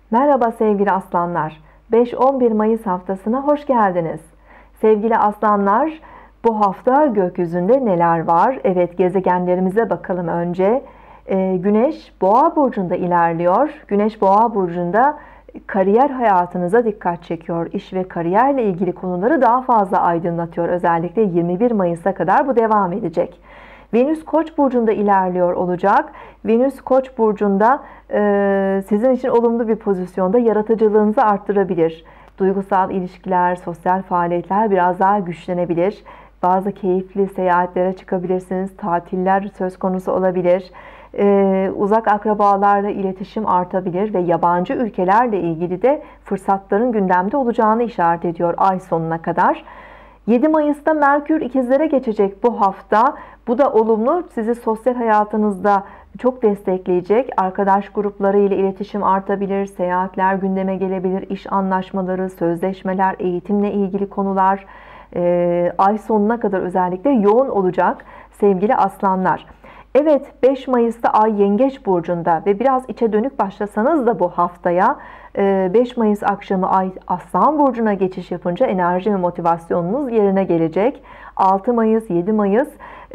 Merhaba sevgili aslanlar. 5-11 Mayıs haftasına hoş geldiniz. Sevgili aslanlar, bu hafta gökyüzünde neler var? Evet, gezegenlerimize bakalım önce. Güneş Boğa burcunda ilerliyor. Güneş Boğa burcunda kariyer hayatınıza dikkat çekiyor. İş ve kariyerle ilgili konuları daha fazla aydınlatıyor. Özellikle 21 Mayıs'a kadar bu devam edecek. Venüs Koç burcunda ilerliyor olacak. Venüs Koç burcunda sizin için olumlu bir pozisyonda, yaratıcılığınızı arttırabilir. Duygusal ilişkiler, sosyal faaliyetler biraz daha güçlenebilir. Bazı keyifli seyahatlere çıkabilirsiniz. Tatiller söz konusu olabilir. Uzak akrabalarla iletişim artabilir ve yabancı ülkelerle ilgili de fırsatların gündemde olacağını işaret ediyor ay sonuna kadar. 7 Mayıs'ta Merkür ikizlere geçecek bu hafta. Bu da olumlu. Sizi sosyal hayatınızda çok destekleyecek. Arkadaş grupları ile iletişim artabilir. Seyahatler gündeme gelebilir. İş anlaşmaları, sözleşmeler, eğitimle ilgili konular ay sonuna kadar özellikle yoğun olacak sevgili aslanlar. Evet, 5 Mayıs'ta Ay Yengeç burcunda ve biraz içe dönük başlasanız da bu haftaya 5 Mayıs akşamı Ay Aslan burcuna geçiş yapınca enerji ve motivasyonunuz yerine gelecek. 6 Mayıs, 7 Mayıs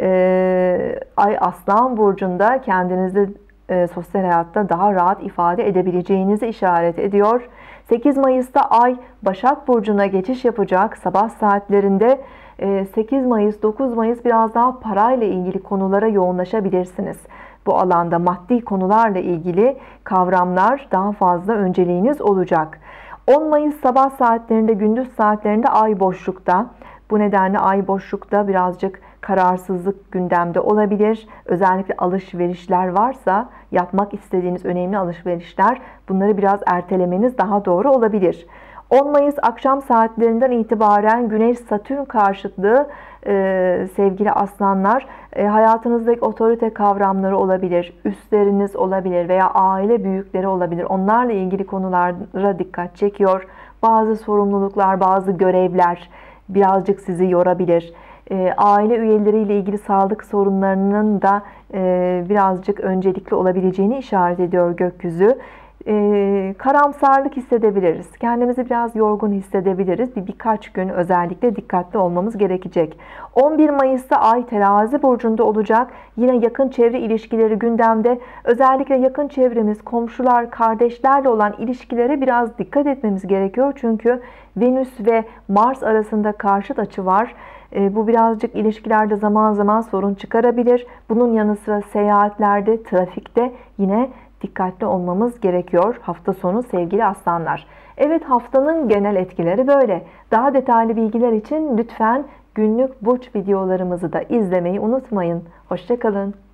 Ay Aslan burcunda kendinizi sosyal hayatta daha rahat ifade edebileceğinizi işaret ediyor. 8 Mayıs'ta Ay Başak burcuna geçiş yapacak sabah saatlerinde. 8 Mayıs, 9 Mayıs biraz daha parayla ilgili konulara yoğunlaşabilirsiniz. Bu alanda maddi konularla ilgili kavramlar daha fazla önceliğiniz olacak. 10 Mayıs sabah saatlerinde, gündüz saatlerinde Ay boşlukta. Bu nedenle Ay boşlukta birazcık kararsızlık gündemde olabilir. Özellikle alışverişler varsa, yapmak istediğiniz önemli alışverişler, bunları biraz ertelemeniz daha doğru olabilir. 10 Mayıs akşam saatlerinden itibaren Güneş-Satürn karşıtlığı sevgili aslanlar, hayatınızdaki otorite kavramları olabilir, üstleriniz olabilir veya aile büyükleri olabilir. Onlarla ilgili konulara dikkat çekiyor. Bazı sorumluluklar, bazı görevler birazcık sizi yorabilir. Aile üyeleriyle ilgili sağlık sorunlarının da birazcık öncelikli olabileceğini işaret ediyor gökyüzü. Karamsarlık hissedebiliriz. Kendimizi biraz yorgun hissedebiliriz. Birkaç gün özellikle dikkatli olmamız gerekecek. 11 Mayıs'ta Ay Terazi burcunda olacak. Yine yakın çevre ilişkileri gündemde. Özellikle yakın çevremiz, komşular, kardeşlerle olan ilişkilere biraz dikkat etmemiz gerekiyor. Çünkü Venüs ve Mars arasında karşıt açı var. Bu birazcık ilişkilerde zaman zaman sorun çıkarabilir. Bunun yanı sıra seyahatlerde, trafikte yine dikkatli olmamız gerekiyor hafta sonu sevgili aslanlar. Evet, haftanın genel etkileri böyle. Daha detaylı bilgiler için lütfen günlük burç videolarımızı da izlemeyi unutmayın. Hoşça kalın.